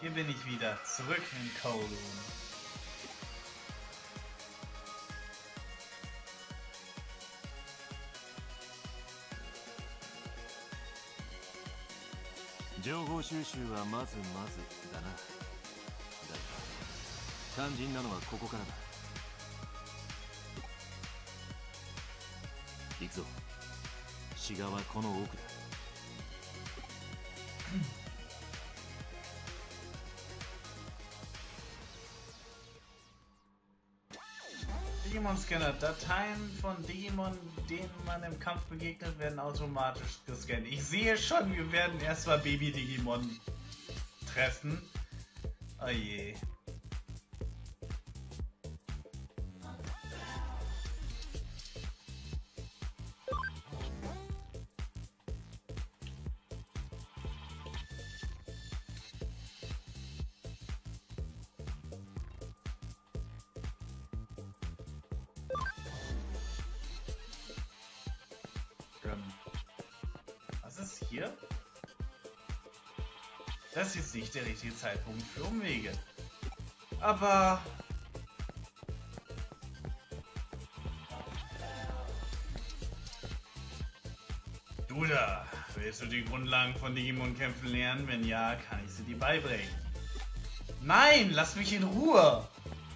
Hier bin ich wieder, zurück in Kowloon. Digimon-Scanner. Dateien von Digimon, denen man im Kampf begegnet, werden automatisch gescannt. Ich sehe schon, wir werden erstmal Baby-Digimon treffen. Oh je. Was ist hier? Das ist jetzt nicht der richtige Zeitpunkt für Umwege. Aber... Du da, willst du die Grundlagen von Digimon-Kämpfen lernen? Wenn ja, kann ich sie dir beibringen. Nein, lass mich in Ruhe!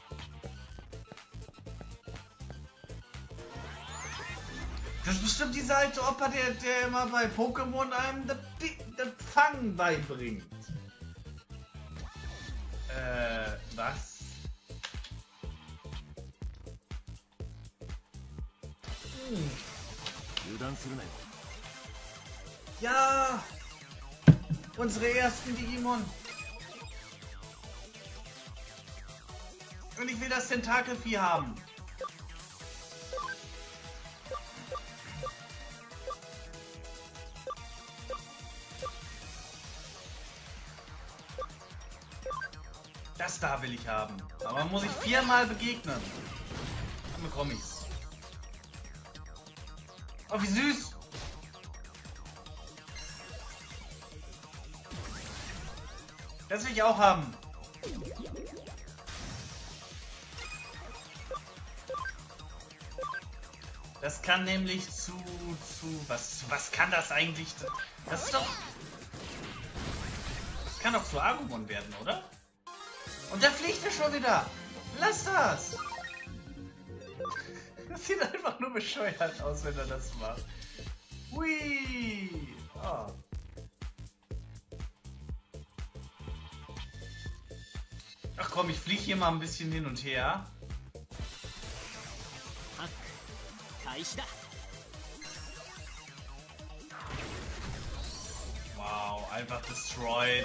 Das ist bestimmt dieser alte Opa, der immer bei Pokémon einem das Fangen beibringt. Was? Ja! Unsere ersten Digimon! Und ich will das Tentakelvieh haben! Das da will ich haben. Aber muss ich 4-mal begegnen. Dann bekomme ich's. Oh, wie süß! Das will ich auch haben. Das kann nämlich was kann das eigentlich? Das ist doch... Das kann doch zu Agumon werden, oder? Und da fliegt er schon wieder! Lass das! Das sieht einfach nur bescheuert aus, wenn er das macht. Hui! Oh. Ach komm, ich fliege hier mal ein bisschen hin und her. Wow, einfach destroyed.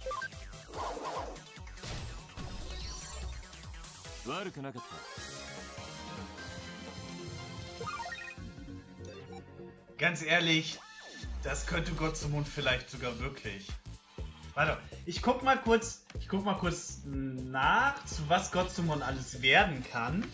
Ganz ehrlich, das könnte Gotsumon vielleicht sogar wirklich. Warte, ich guck mal kurz nach, zu was Gotsumon alles werden kann.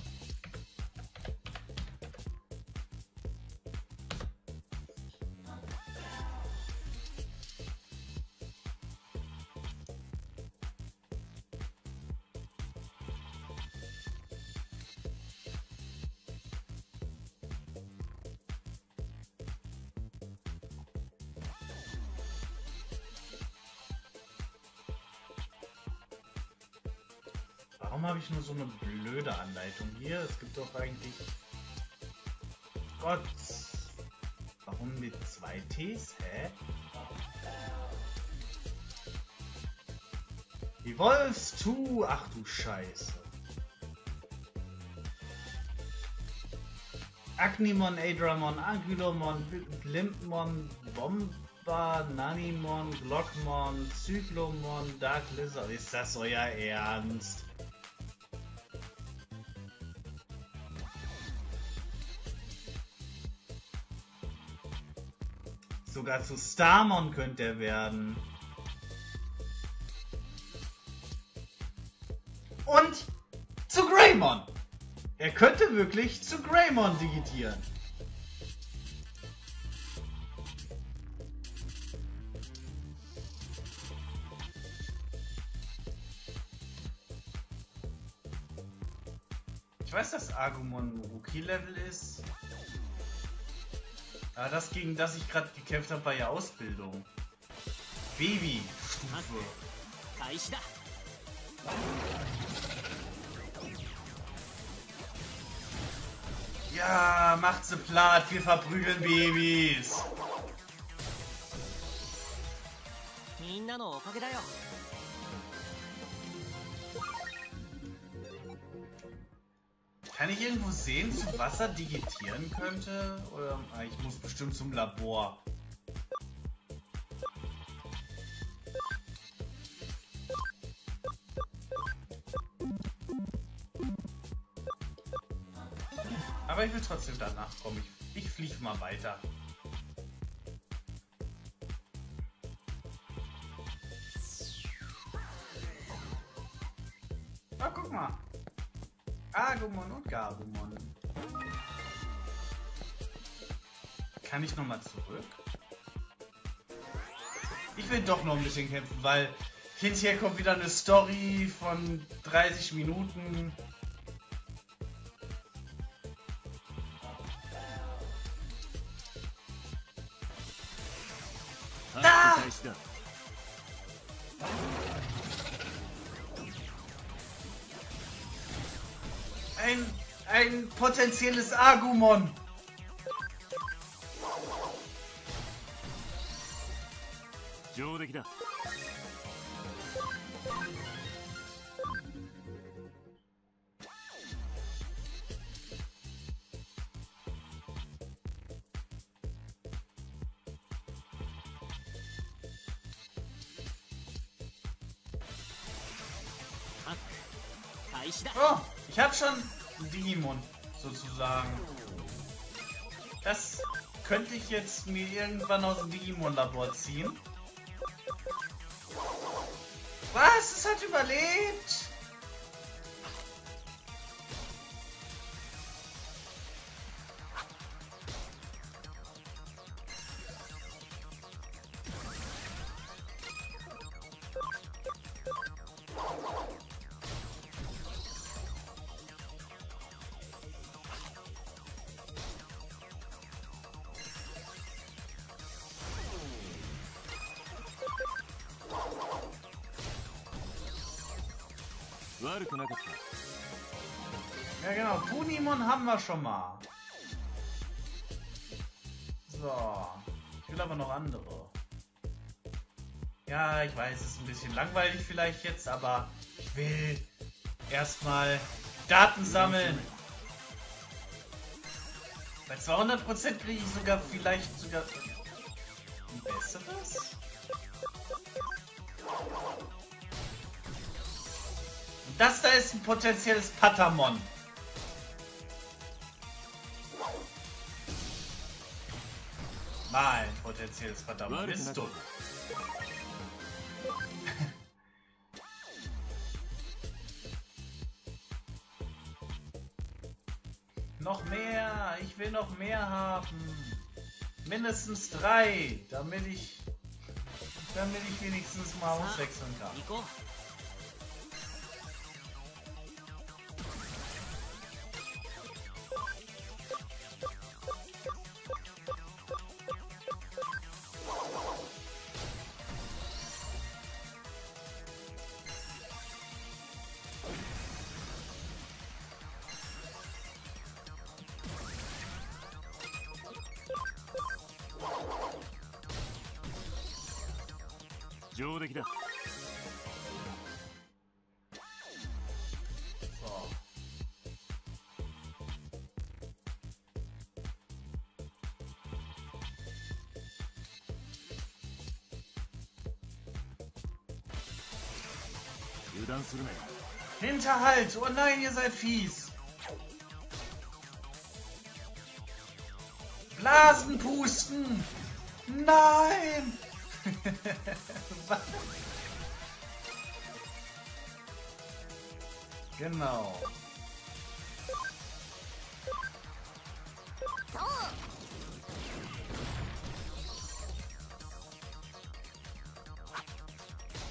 Warum habe ich nur so eine blöde Anleitung hier? Es gibt doch eigentlich... Gott! Warum mit 2 Ts? Hä? Evolves to... Ach du Scheiße. Agnimon, Adramon, Angulomon, Glimpmon, Bomba, Nanimon, Glockmon, Zyklomon, Dark Lizard. Ist das euer Ernst? Sogar zu Starmon könnte er werden. Und zu Greymon. Er könnte wirklich zu Greymon digitieren. Ich weiß, dass Agumon Rookie-Level ist. Aber das, gegen das ich gerade gekämpft habe, war ja Ausbildung. Baby-Stufe. Ja, macht sie platt, wir verprügeln Babys. Kann ich irgendwo sehen, zu was er digitieren könnte? Oder ich muss bestimmt zum Labor. Aber ich will trotzdem danach kommen. Ich fliege mal weiter. Ah, guck mal. Agumon und Gabumon. Kann ich nochmal zurück? Ich will doch noch ein bisschen kämpfen, weil hinterher kommt wieder eine Story von 30 Minuten. Da! Ein potenzielles Agumon. Oh, ich habe schon einen Digimon sozusagen. Das könnte ich jetzt mir irgendwann aus dem Digimon-Labor ziehen. Was? Es hat überlebt? Ja genau, Punimon haben wir schon mal. So, ich will aber noch andere. Ja, ich weiß, es ist ein bisschen langweilig vielleicht jetzt, aber ich will erstmal Daten sammeln. Bei 200% kriege ich sogar vielleicht sogar ein besseres. Und das da ist ein potenzielles Patamon. Mein potenzielles Patamon ist tot. Noch mehr! Ich will noch mehr haben! Mindestens 3, damit ich wenigstens mal auswechseln kann. So. Hinterhalt! Oh nein, ihr seid fies! Blasen pusten! Nein! Was? Genau.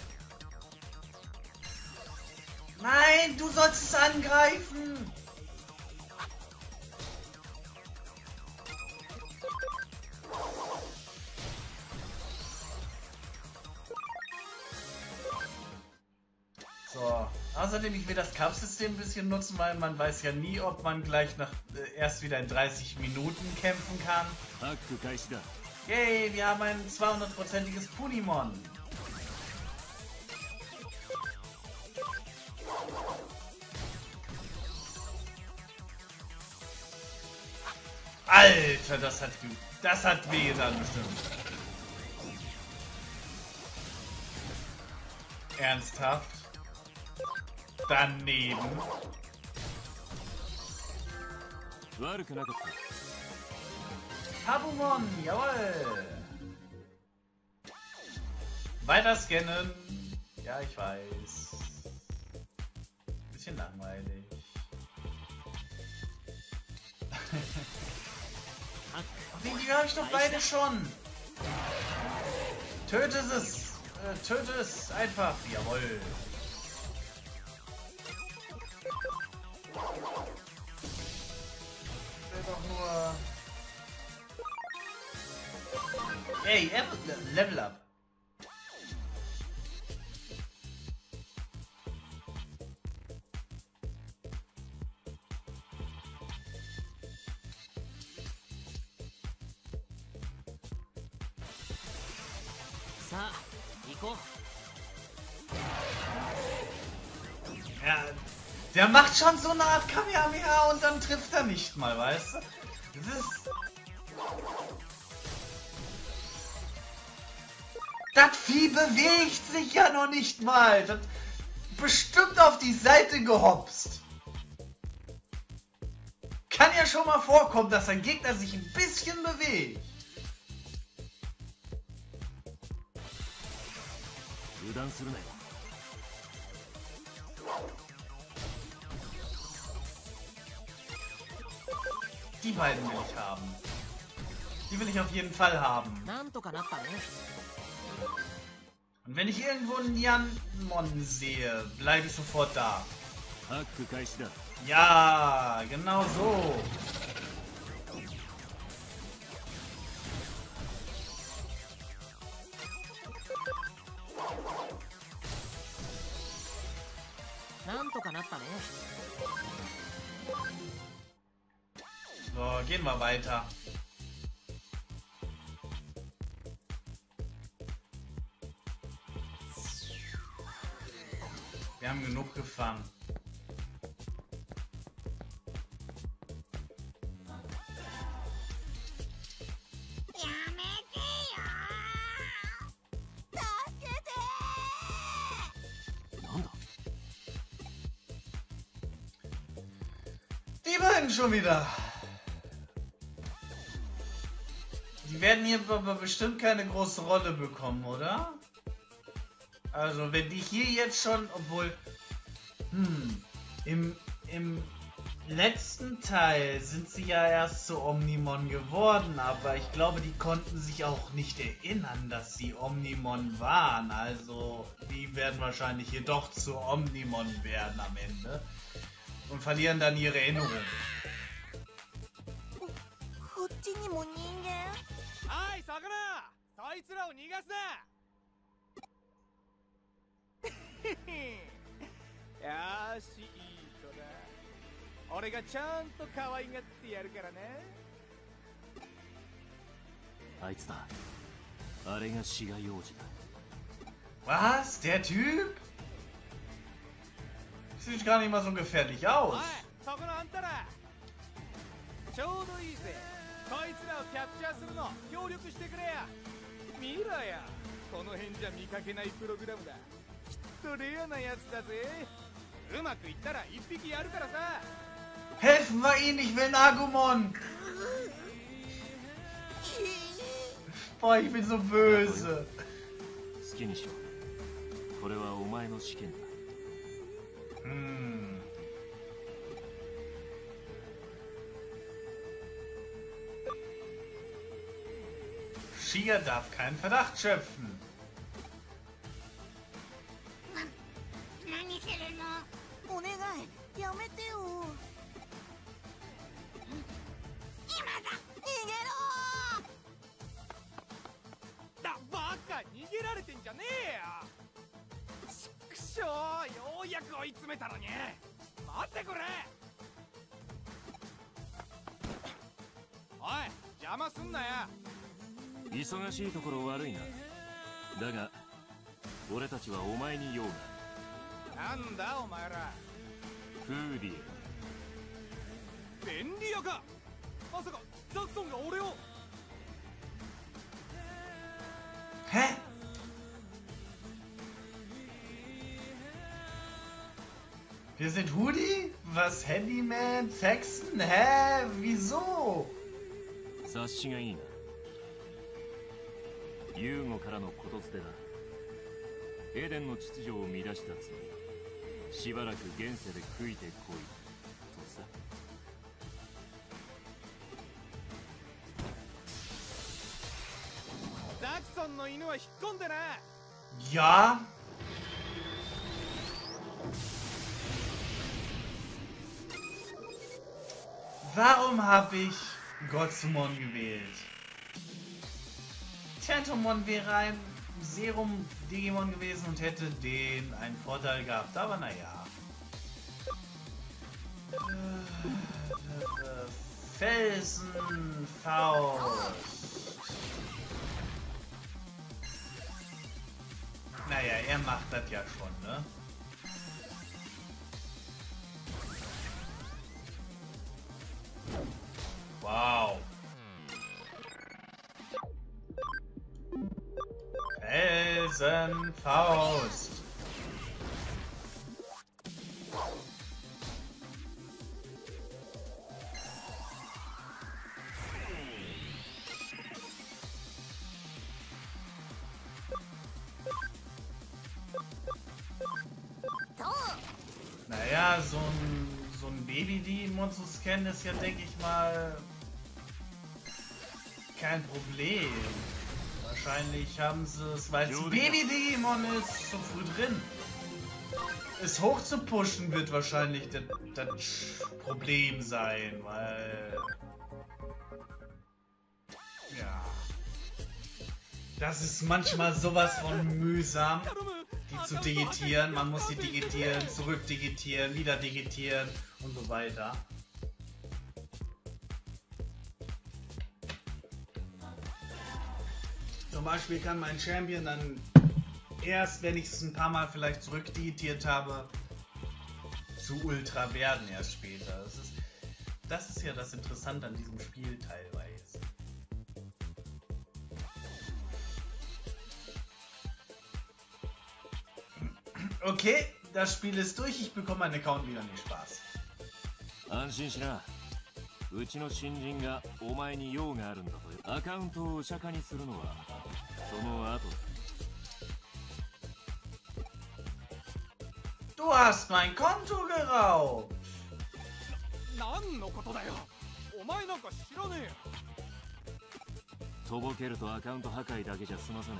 Nein, du sollst es angreifen! Außerdem, ich will das Kampfsystem ein bisschen nutzen, weil man weiß ja nie, ob man gleich erst wieder in 30 Minuten kämpfen kann. Yay, wir haben ein 200%iges Punimon. Alter, das hat wehgetan bestimmt. Ernsthaft? Daneben. Habumon, jawohl. Weiter scannen. Ja, ich weiß. Bisschen langweilig. Die habe ich doch beide schon. Töte es. Töte es einfach. Jawohl. Doch nur. Ey, Level up. Ja, der macht schon so eine Art Kamehameha und dann trifft er nicht mal, weißt du? Das Vieh bewegt sich ja noch nicht mal. Das bestimmt auf die Seite gehopst. Kann ja schon mal vorkommen, dass ein Gegner sich ein bisschen bewegt. Die beiden will ich haben. Die will ich auf jeden Fall haben. Und wenn ich irgendwo einen Yanmon sehe, bleibe ich sofort da. Ja, genau so. So, gehen wir weiter. Wir haben genug gefangen. Die beiden schon wieder. Die werden hier aber bestimmt keine große Rolle bekommen, oder? Also wenn die hier jetzt schon, obwohl im letzten Teil sind sie ja erst zu Omnimon geworden, aber ich glaube, die konnten sich auch nicht erinnern, dass sie Omnimon waren. Also die werden wahrscheinlich hier doch zu Omnimon werden am Ende und verlieren dann ihre Erinnerung. Was? Der Typ? Sieht gar nicht mal so gefährlich aus. Helfen wir ihnen, ich will einen Agumon. Boah, ich bin so böse. Shia darf keinen Verdacht schöpfen. く追い詰めたのに。待ってくれ。おい、邪魔すんなよ。 忙しいところ悪いな。だが俺たちはお前に用がある。なんだお前ら。 フーディ便利屋か。まさかザクソンが俺を。 Hä? Wir sind Hoodie? Was? Handyman? Faxen? Hä? Wieso? エ察しがいいな。ユーゴからのことづてだ。エデンの秩序を乱した罪、しばらく現世で悔いてこいとさ。 ザクソンの犬は引っ込んでな。 Ja? Warum habe ich Gotsumon gewählt? Tentomon wäre ein Serum-Digimon gewesen und hätte den einen Vorteil gehabt, aber naja. Felsenfaust. Naja, er macht das ja schon, ne? Wow. Felsenfaust. Naja, so ein Baby-Digimon zu scannen ist ja, denke ich mal, kein Problem. Wahrscheinlich haben sie es, weil es ein Baby-Digimon ist, so früh drin. Es hoch zu pushen wird wahrscheinlich das Problem sein, weil... Ja... Das ist manchmal sowas von mühsam, die zu digitieren. Man muss sie digitieren, zurückdigitieren, wieder digitieren und so weiter. Zum Beispiel kann mein Champion dann erst, wenn ich es ein paar Mal vielleicht zurückdigitiert habe, zu Ultra werden erst später. Das ist ja das Interessante an diesem Spiel teilweise. Okay, das Spiel ist durch. Ich bekomme meinen Account wieder. Nicht Spaß. 安心しな。うちの新人がお前に用があるんだと。アカウントをお釈迦にするのはその後だ。 Du hast mein Konto geraubt. 何のことだよ。お前なんか知らねえよ。 とぼけるとアカウント破壊だけじゃ済まさね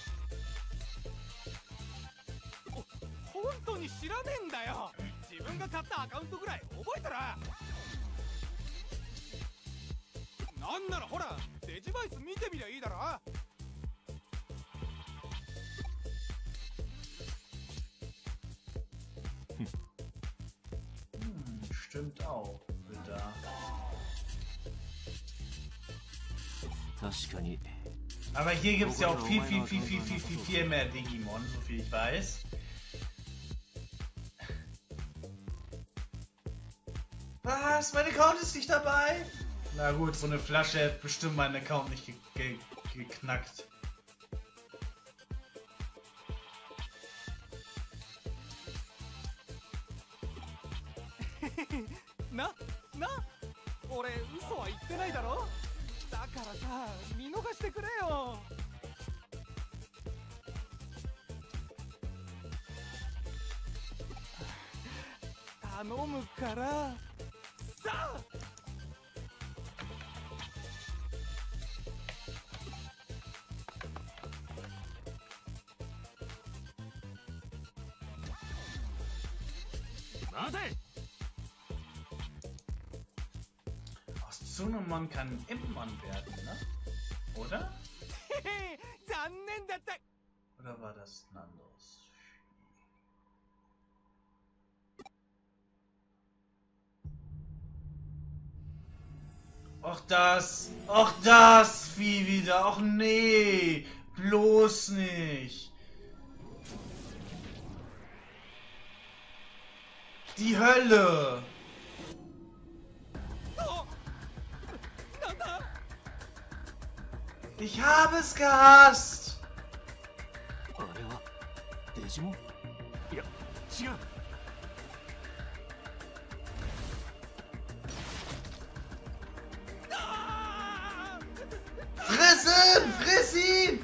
え。 本当に知らねえんだよ。自分が買ったアカウントぐらい覚えたら。なんならほらデジバイス見てみりゃいいだろ。 Stimmt auch, Ritter. 確かに。 Aber hier gibt es ja auch viel mehr Digimon, so viel ich weiß. Was? Mein Account ist nicht dabei? Na gut, so eine Flasche hat bestimmt meinen Account nicht geknackt. な俺嘘は言ってないだろ。だからさ見逃してくれよ。頼むからさあ。 待て。 Aus Tsunomon kann ein Impmon werden, ne? Oder? 残念だった。 Oder war das ein anderes? Auch das Vieh wieder. Ach nee, bloß nicht. Die Hölle. なんだ Ich habe es gehasst. あれはデジモン？いや違う。 Friss ihn! Friss ihn!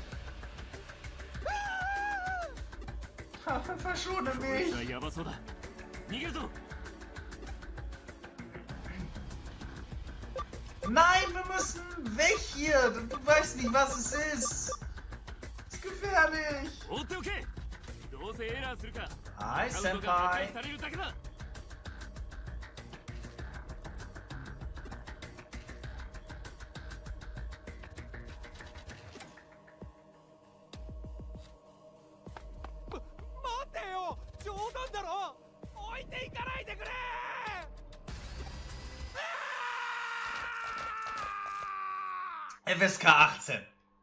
Verschone こいつは mich! ヤバそうだ。逃げるぞ。 Nein, wir müssen weg hier! Du weißt nicht, was es ist! Es ist gefährlich! 放っておけ。どうせエラーするか。 Hi, カウントが破壊 Senpai! されるだけだ。 待てよ冗談だろ置いていかないでくれ FSK 18!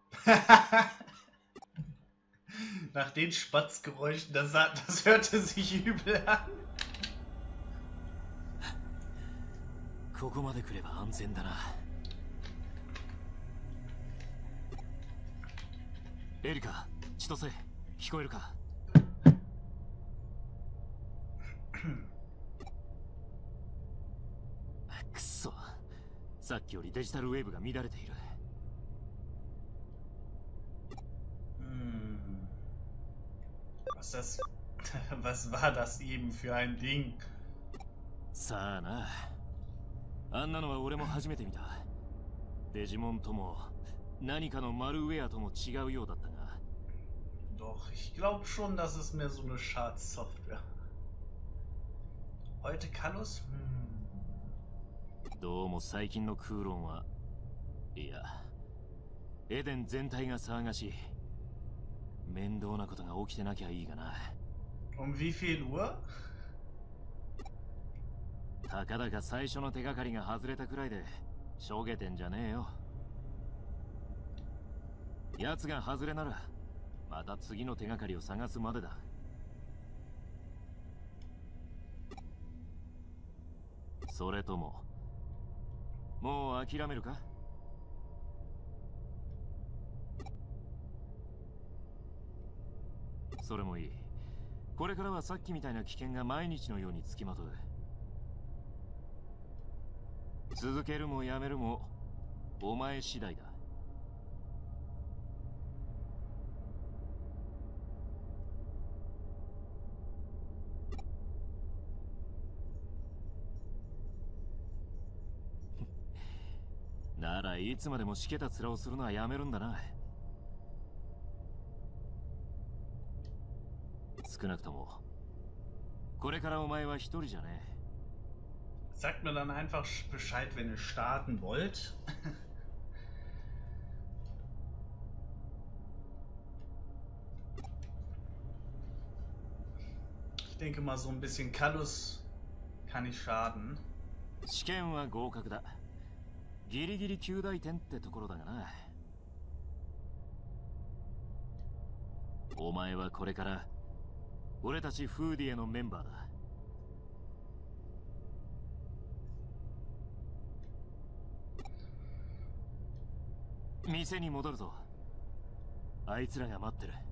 Nach den Spatzgeräuschen, das hörte sich übel an. ここまで来れば安全だな。エリカ、千歳、聞こえるか？くっそ、さっきよりデジタルウェーブが乱れている。 Was war das eben für ein Ding? さあな。あんなのは俺も初めて見た。デジモンとも何かのマルウェアとも違うようだったが。 Doch, ich glaube schon, dass es mehr so eine Schadsoftware. Heute Kallus? どうも最近のクーロンは、いや、エデン全体が騒がしい。面倒なことが起きてなきゃいいがな。 Um wie viel Uhr? たかだか最初の手がかりが外れたくらいでしょげてんじゃねえよ。奴が外れならまた次の手がかりを探すまでだ。それとももう諦めるか？それもいい。これからはさっきみたいな危険が毎日のようにつきまとう。続けるもやめるもお前次第だ。ならいつまでもしけた面をするのはやめるんだな。少なくともこれからお前は一人じゃねえ。 Sagt mir dann einfach Bescheid, wenn ihr starten wollt. Ich denke mal, so ein bisschen Kallus kann nicht schaden. 試験は合格だ。ギリギリ9大点ってところだがな。お前はこれから俺たちフーディエのメンバーだ。店に戻るぞ。あいつらが待ってる。